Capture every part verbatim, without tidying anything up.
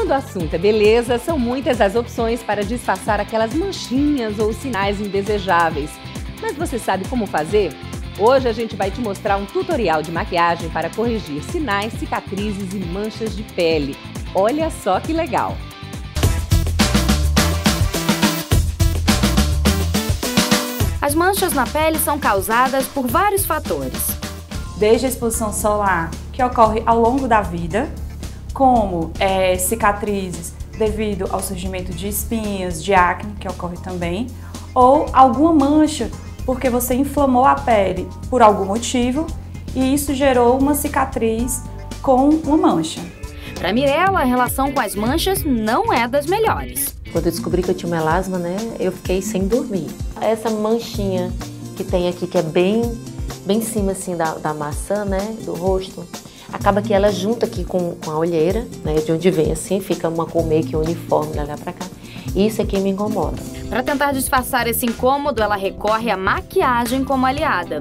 Quando o assunto é beleza, são muitas as opções para disfarçar aquelas manchinhas ou sinais indesejáveis. Mas você sabe como fazer? Hoje a gente vai te mostrar um tutorial de maquiagem para corrigir sinais, cicatrizes e manchas de pele. Olha só que legal! As manchas na pele são causadas por vários fatores. Desde a exposição solar, que ocorre ao longo da vida, como é, cicatrizes devido ao surgimento de espinhas, de acne, que ocorre também, ou alguma mancha porque você inflamou a pele por algum motivo e isso gerou uma cicatriz com uma mancha. Para Mirella, a relação com as manchas não é das melhores. Quando eu descobri que eu tinha melasma, né, eu fiquei sem dormir. Essa manchinha que tem aqui, que é bem, bem em cima assim da, da maçã, né, do rosto, acaba que ela junta aqui com, com a olheira, né, de onde vem assim, fica uma cor meio que uniforme lá pra cá. Isso aqui me incomoda. Para tentar disfarçar esse incômodo, ela recorre à maquiagem como aliada.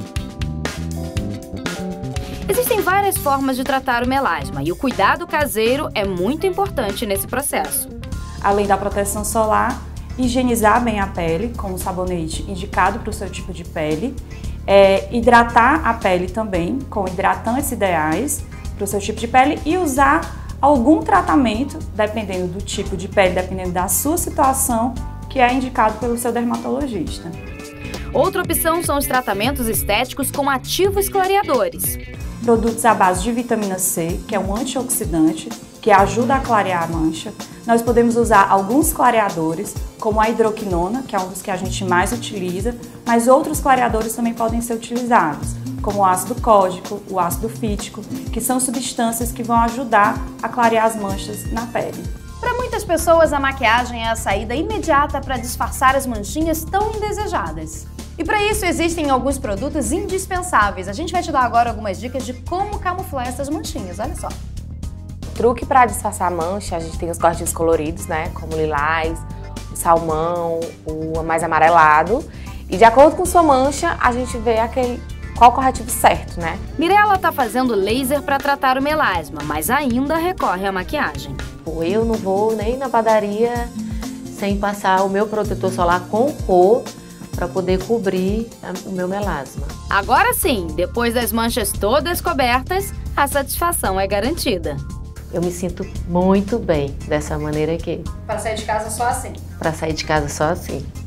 Existem várias formas de tratar o melasma e o cuidado caseiro é muito importante nesse processo. Além da proteção solar, higienizar bem a pele com o sabonete indicado para o seu tipo de pele, é, hidratar a pele também com hidratantes ideais para o seu tipo de pele e usar algum tratamento, dependendo do tipo de pele, dependendo da sua situação, que é indicado pelo seu dermatologista. Outra opção são os tratamentos estéticos com ativos clareadores. Produtos à base de vitamina C, que é um antioxidante, que ajuda a clarear a mancha. Nós podemos usar alguns clareadores, como a hidroquinona, que é um dos que a gente mais utiliza, mas outros clareadores também podem ser utilizados, como o ácido códico, o ácido fítico, que são substâncias que vão ajudar a clarear as manchas na pele. Para muitas pessoas, a maquiagem é a saída imediata para disfarçar as manchinhas tão indesejadas. E para isso existem alguns produtos indispensáveis. A gente vai te dar agora algumas dicas de como camuflar essas manchinhas, olha só. Truque para disfarçar a mancha, a gente tem os cortes coloridos, né, como o lilás, o salmão, o mais amarelado. E de acordo com sua mancha, a gente vê aquele, qual o corretivo certo, né? Mirella tá fazendo laser para tratar o melasma, mas ainda recorre à maquiagem. Eu não vou nem na padaria sem passar o meu protetor solar com cor para poder cobrir o meu melasma. Agora sim, depois das manchas todas cobertas, a satisfação é garantida. Eu me sinto muito bem dessa maneira aqui. Para sair de casa só assim? Para sair de casa só assim.